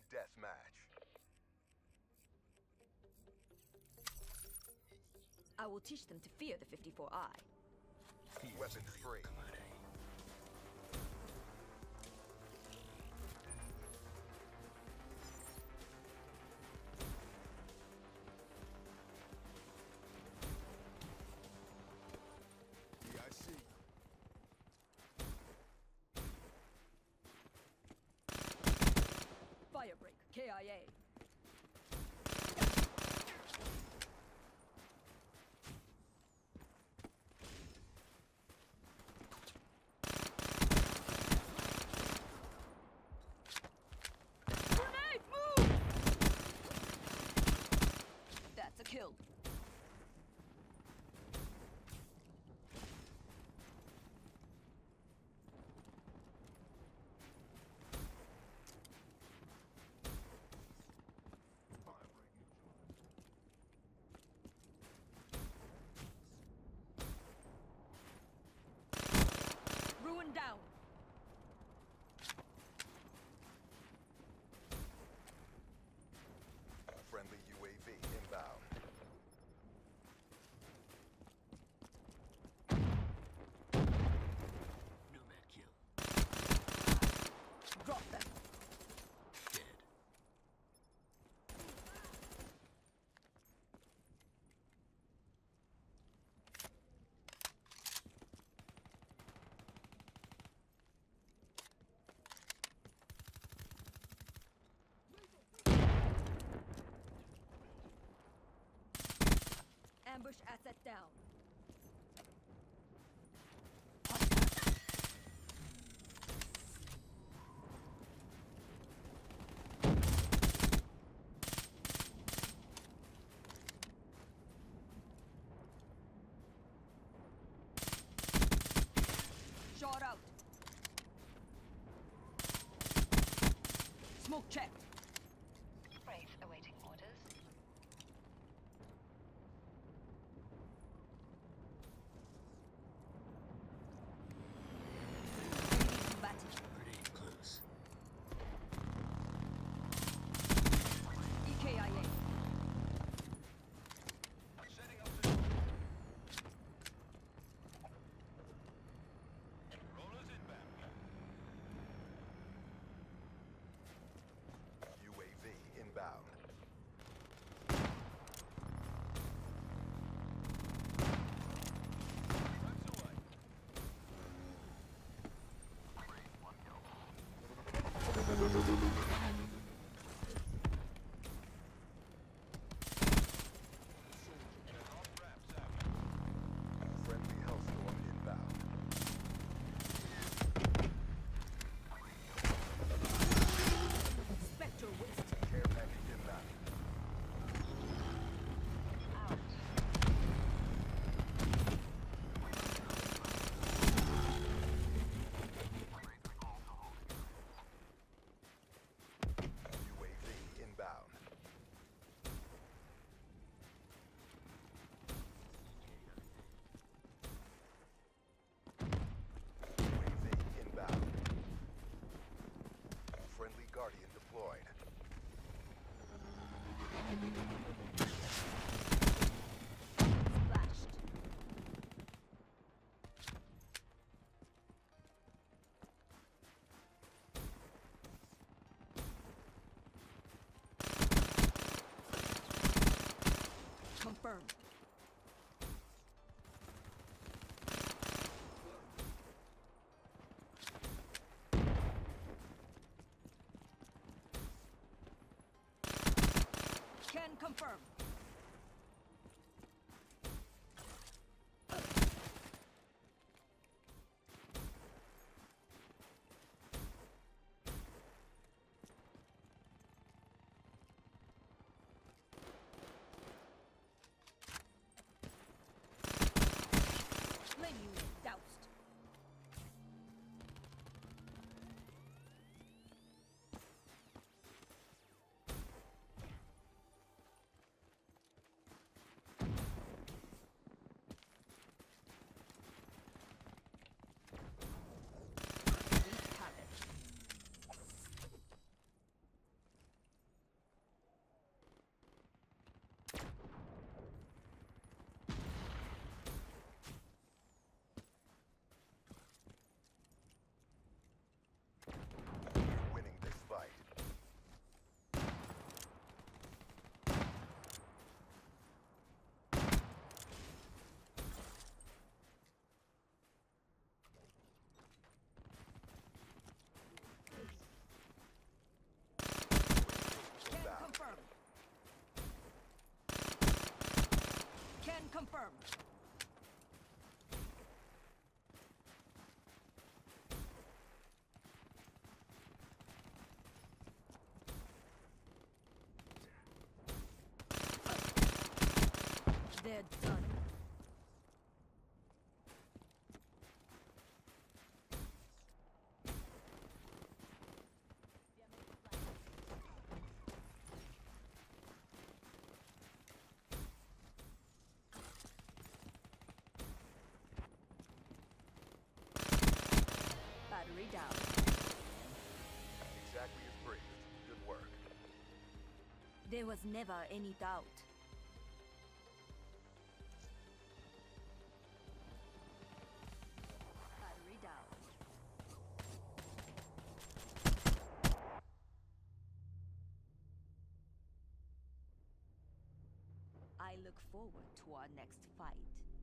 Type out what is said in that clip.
deathmatch. I will teach them to fear the 54i. Weapons free. DIC. Firebreak, KIA. Grenade, move! That's a kill. Ruin down. Friendly UAV inbound. Nomad kill. Drop them. Dead. Ambush asset down. Shot out. Smoke checked. Brave awaiting orders. Enemy combatant. Pretty close. EKIA. Setting up the... Rollers inbound. UAV inbound. That's away. Friendly Hellstorm inbound. Spectre waste. Care package inbound. UAV inbound. UAV inbound. Friendly Guardian deployed. Splashed. Confirmed. Can confirm. Flame unit doused. There was never any doubt. Battery down. I look forward to our next fight.